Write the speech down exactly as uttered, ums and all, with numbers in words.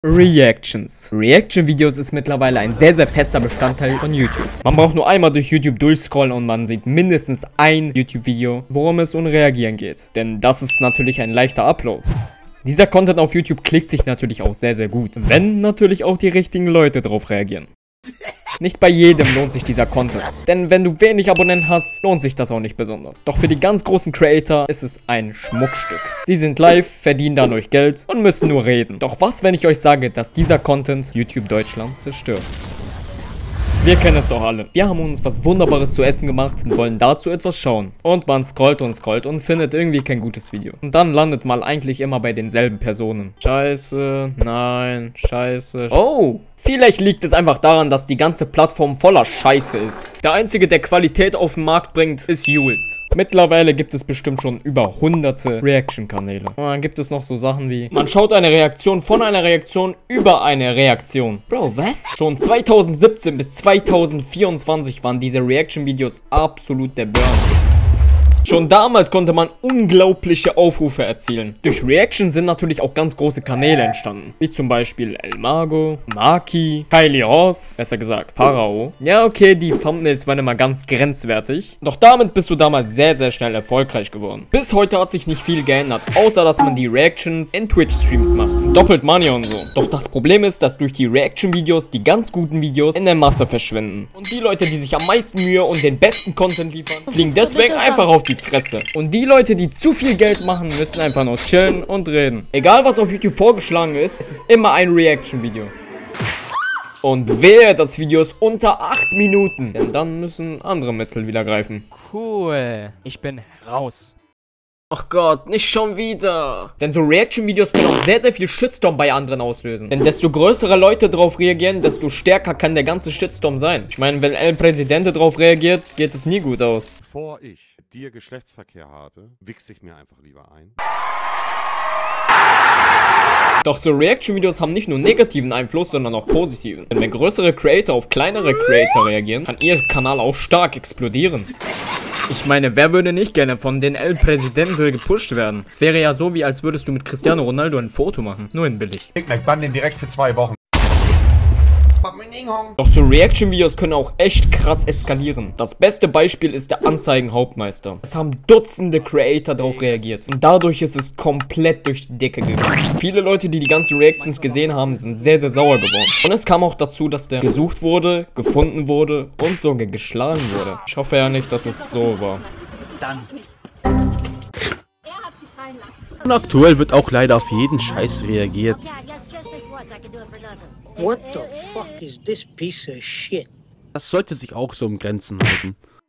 Reactions. Reaction-Videos ist mittlerweile ein sehr, sehr fester Bestandteil von YouTube. Man braucht nur einmal durch YouTube durchscrollen und man sieht mindestens ein YouTube-Video, worum es um Reagieren geht. Denn das ist natürlich ein leichter Upload. Dieser Content auf YouTube klickt sich natürlich auch sehr, sehr gut, wenn natürlich auch die richtigen Leute drauf reagieren. Nicht bei jedem lohnt sich dieser Content, denn wenn du wenig Abonnenten hast, lohnt sich das auch nicht besonders. Doch für die ganz großen Creator ist es ein Schmuckstück. Sie sind live, verdienen dadurch Geld und müssen nur reden. Doch was, wenn ich euch sage, dass dieser Content YouTube Deutschland zerstört? Wir kennen es doch alle. Wir haben uns was Wunderbares zu essen gemacht und wollen dazu etwas schauen. Und man scrollt und scrollt und findet irgendwie kein gutes Video. Und dann landet man eigentlich immer bei denselben Personen. Scheiße, nein, scheiße. Oh! Vielleicht liegt es einfach daran, dass die ganze Plattform voller Scheiße ist. Der einzige, der Qualität auf den Markt bringt, ist Jules. Mittlerweile gibt es bestimmt schon über hunderte Reaction-Kanäle. Und dann gibt es noch so Sachen wie: man schaut eine Reaktion von einer Reaktion über eine Reaktion. Bro, was? Schon zweitausendsiebzehn bis zweitausendvierundzwanzig waren diese Reaction-Videos absolut der Burn. Schon damals konnte man unglaubliche Aufrufe erzielen. Durch Reaction sind natürlich auch ganz große Kanäle entstanden. Wie zum Beispiel El Mago, Maki, Kylie Ross, besser gesagt Pharao. Ja, okay, die Thumbnails waren immer ganz grenzwertig. Doch damit bist du damals sehr, sehr schnell erfolgreich geworden. Bis heute hat sich nicht viel geändert, außer dass man die Reactions in Twitch-Streams macht. Doppelt Money und so. Doch das Problem ist, dass durch die Reaction-Videos die ganz guten Videos in der Masse verschwinden. Und die Leute, die sich am meisten Mühe und den besten Content liefern, fliegen deswegen einfach auf die Fresse. Und die Leute, die zu viel Geld machen, müssen einfach nur chillen und reden. Egal was auf YouTube vorgeschlagen ist, es ist immer ein Reaction-Video. Und wehe, das Video ist unter acht Minuten. Denn dann müssen andere Mittel wieder greifen. Cool. Ich bin raus. Ach Gott, nicht schon wieder. Denn so Reaction-Videos können auch sehr, sehr viel Shitstorm bei anderen auslösen. Denn desto größere Leute drauf reagieren, desto stärker kann der ganze Shitstorm sein. Ich meine, wenn El Presidente drauf reagiert, geht es nie gut aus. Bevor ich dir Geschlechtsverkehr habe, wichse ich mir einfach lieber ein. Doch so Reaction-Videos haben nicht nur negativen Einfluss, sondern auch positiven. Denn wenn größere Creator auf kleinere Creator reagieren, kann ihr Kanal auch stark explodieren. Ich meine, wer würde nicht gerne von den El Presidente gepusht werden? Es wäre ja so, wie als würdest du mit Cristiano Ronaldo ein Foto machen. Nur in billig. Ich bann den direkt für zwei Wochen. Doch so Reaction-Videos können auch echt krass eskalieren. Das beste Beispiel ist der Anzeigen-Hauptmeister. Es haben Dutzende Creator darauf reagiert. Und dadurch ist es komplett durch die Decke gegangen. Viele Leute, die die ganzen Reactions gesehen haben, sind sehr, sehr sauer geworden. Und es kam auch dazu, dass der gesucht wurde, gefunden wurde und sogar geschlagen wurde. Ich hoffe ja nicht, dass es so war. Dann. Und aktuell wird auch leider auf jeden Scheiß reagiert. What the fuck is this piece of shit? Das sollte sich auch so im Grenzen halten.